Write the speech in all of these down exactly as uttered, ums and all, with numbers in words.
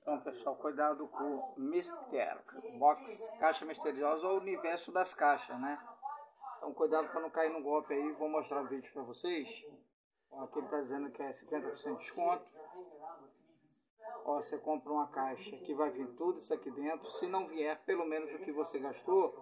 Então, pessoal, cuidado com o Mister Box, caixa misteriosa ou universo das caixas, né? Então, cuidado para não cair no golpe aí. Vou mostrar o vídeo para vocês. Ó, aqui ele está dizendo que é cinquenta por cento de desconto. Ó, você compra uma caixa que vai vir tudo isso aqui dentro. Se não vier, pelo menos o que você gastou,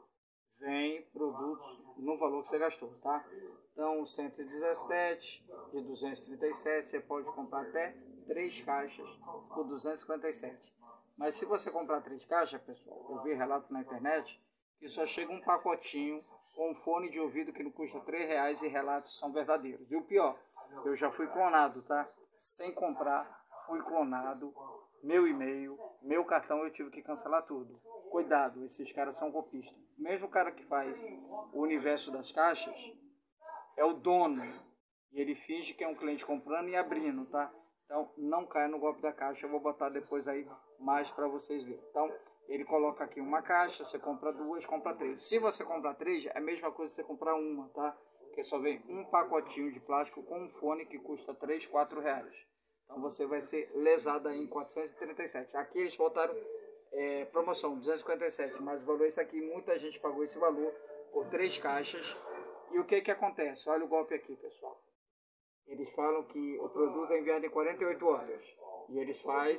vem produtos no valor que você gastou, tá? Então, cento e dezessete de duzentos e trinta e sete, você pode comprar até três caixas por duzentos e cinquenta e sete. Mas se você comprar três caixas, pessoal, eu vi relato na internet que só chega um pacotinho com um fone de ouvido que não custa três reais e relatos são verdadeiros. E o pior, eu já fui clonado, tá? Sem comprar, fui clonado, meu e-mail, meu cartão, eu tive que cancelar tudo. Cuidado, esses caras são golpistas. Mesmo o cara que faz o universo das caixas é o dono. E ele finge que é um cliente comprando e abrindo, tá? Então, não caia no golpe da caixa. Eu vou botar depois aí mais para vocês verem. Então, ele coloca aqui uma caixa, você compra duas, compra três. Se você comprar três, é a mesma coisa que você comprar uma, tá? Porque só vem um pacotinho de plástico com um fone que custa três, quatro reais. Então, você vai ser lesado aí em quatrocentos e trinta e sete. Aqui eles botaram é, promoção, duzentos e cinquenta e sete. Mas o valor é esse aqui. Muita gente pagou esse valor por três caixas. E o que que acontece? Olha o golpe aqui, pessoal. Eles falam que o produto é enviado em quarenta e oito horas. E eles fazem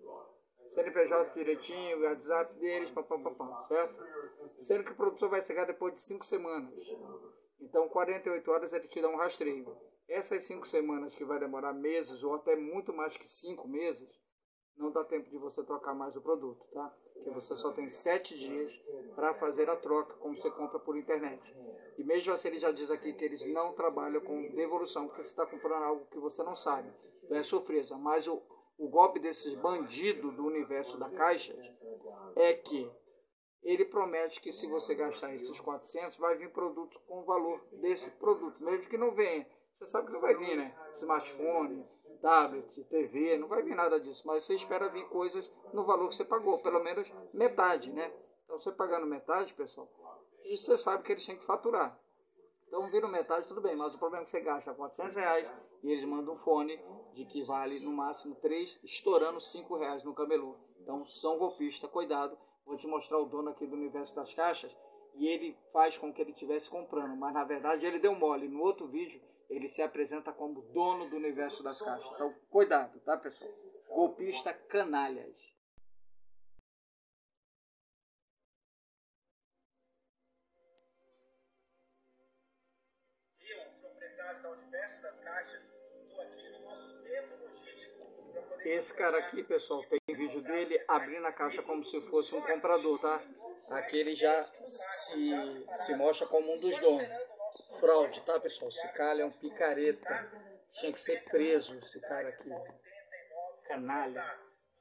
C N P J direitinho, o WhatsApp deles, papapá, certo? Sendo que o produto só vai chegar depois de cinco semanas. Então, quarenta e oito horas ele te dá um rastreio. Essas cinco semanas que vai demorar meses, ou até muito mais que cinco meses, não dá tempo de você trocar mais o produto, tá? Porque você só tem sete dias para fazer a troca, como você compra por internet. E mesmo assim ele já diz aqui que eles não trabalham com devolução, porque você está comprando algo que você não sabe. Então é surpresa. Mas o, o golpe desses bandidos do universo da caixa é que ele promete que se você gastar esses quatrocentos, vai vir produtos com o valor desse produto. Mesmo que não venha. Você sabe que não vai vir, né? Smartphone, tablet, T V, não vai vir nada disso. Mas você espera vir coisas no valor que você pagou. Pelo menos metade, né? Então você pagando metade, pessoal, e você sabe que eles têm que faturar. Então viram metade, tudo bem, mas o problema é que você gasta quatrocentos reais e eles mandam um fone de que vale no máximo três, estourando cinco reais no camelô. Então são golpistas, cuidado. Vou te mostrar o dono aqui do universo das caixas e ele faz com que ele estivesse comprando, mas na verdade ele deu mole. No outro vídeo ele se apresenta como dono do universo das caixas. Então cuidado, tá, pessoal? Golpista canalhas. Esse cara aqui, pessoal, tem vídeo dele abrindo a caixa como se fosse um comprador, tá? Aqui ele já se, se mostra como um dos donos. Fraude, tá, pessoal? Esse cara é um picareta. Tinha que ser preso, esse cara aqui. Canalha.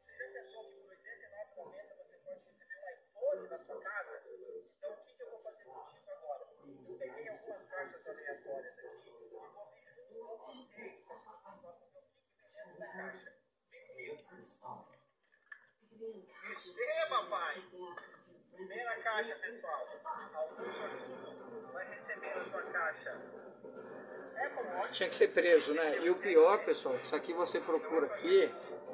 Vem, papai. Vem na caixa, pessoal. Algum vai receber a sua caixa. É como Tinha que ser preso, né? E o pior, pessoal, isso aqui você procura aqui,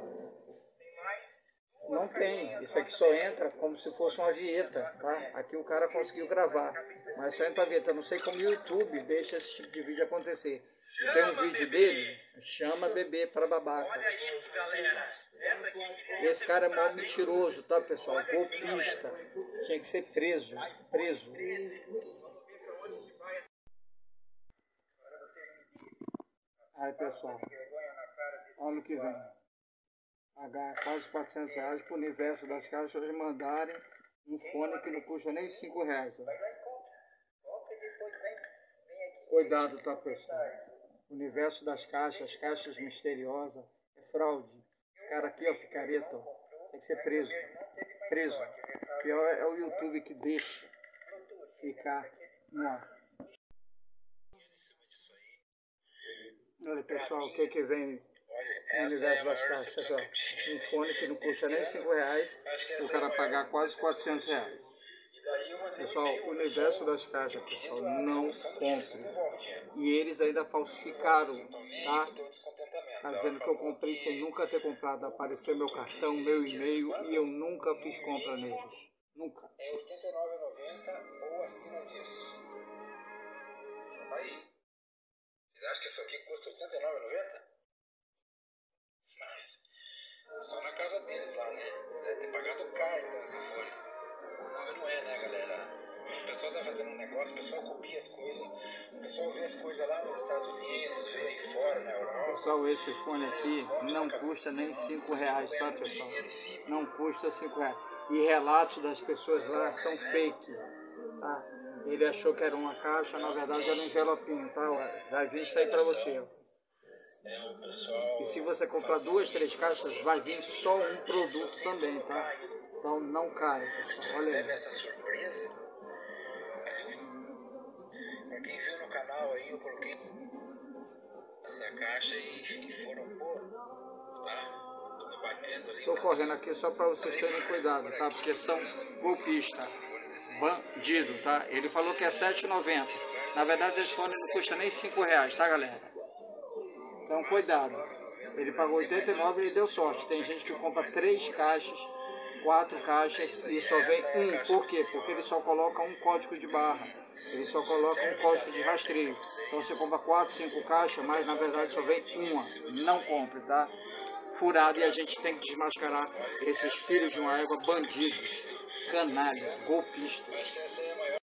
não tem. Isso aqui só entra como se fosse uma vinheta, tá? Aqui o cara conseguiu gravar, mas só entra a vinheta. Eu não sei como o YouTube deixa esse tipo de vídeo acontecer. Tem um vídeo dele, chama bebê para babaca. Olha isso, galera. Esse cara é mó mentiroso, tá, pessoal? Golpista. Tinha que ser preso. Preso. Aí, pessoal. Olha o que vem. Pagar quase quatrocentos reais pro universo das caixas e mandarem um fone que não custa nem cinco reais. Ó. Cuidado, tá, pessoal? Universo das caixas, caixas misteriosas. É fraude. Esse cara aqui, ó, picareta, ó, tem que ser preso. Preso. O pior é o YouTube que deixa ficar no ar. Olha, pessoal, o que que vem no universo das caixas, ó. Um fone que não custa nem cinco reais, o cara pagar quase quatrocentos reais. Pessoal, o universo das caixas, pessoal, não compre. E eles ainda falsificaram, tá? Tá dizendo que eu comprei sem nunca ter comprado. Apareceu meu cartão, meu e-mail e eu nunca fiz compra neles. Nunca. É oitenta e nove reais e noventa centavos ou acima disso. Aí. Vocês acham que isso aqui custa oitenta e nove reais e noventa centavos? Mas só na casa deles lá, né? Eles devem ter pagado caro então esse fone. Não, mas não é, né, galera? O pessoal tá fazendo um negócio, o pessoal copia as coisas, o pessoal vê as coisas lá nos Estados Unidos, vê aí fora, na Europa. Pessoal, esse fone aqui não custa nem cinco reais, tá, pessoal? Não custa cinco reais. E relatos das pessoas lá são fake, tá? Ele achou que era uma caixa, na verdade era um envelopinho, tá? Vai vir isso aí pra você, ó. E se você comprar duas, três caixas, vai vir só um produto também, tá? Então não cai, pessoal. Olha aí. Essa surpresa. Pra quem viu no canal aí, eu coloquei essa caixa e, e foram pôr, tá? Tô me batendo ali. Tô correndo aqui só pra vocês terem cuidado, tá? Porque são golpistas, bandido, tá? Ele falou que é sete reais e noventa centavos. Na verdade, esse fone não custa nem cinco reais, tá, galera? Então, cuidado. Ele pagou oitenta e nove e ele deu sorte. Tem gente que compra três caixas, quatro caixas e só vem um. Por quê? Porque ele só coloca um código de barra. Ele só coloca um código de rastreio. Então você compra quatro, cinco caixas, mas na verdade só vem uma. Não compre, tá? Furado, e a gente tem que desmascarar esses filhos de uma égua bandidos, canalha, golpista.